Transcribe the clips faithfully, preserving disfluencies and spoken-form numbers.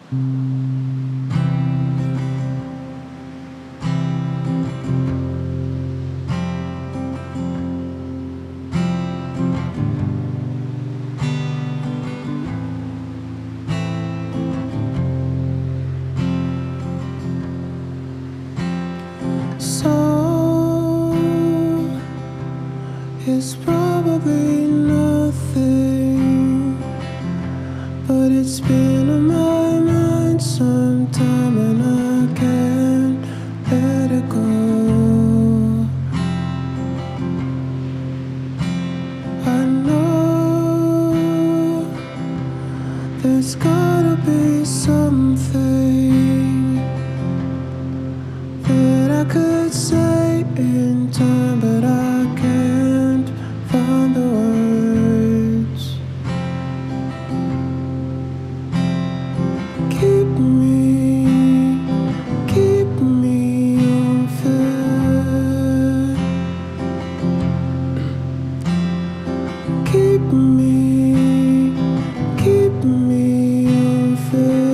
So it's probably nothing, but it's been on my mind sometime and I can't let it go. I know there's gotta be something that I could say in time, but I can't find the words. Keep me, keep me unfair. Keep me, keep me unfair.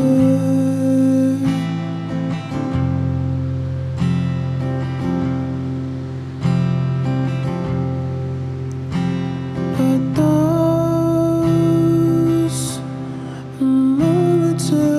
But those moments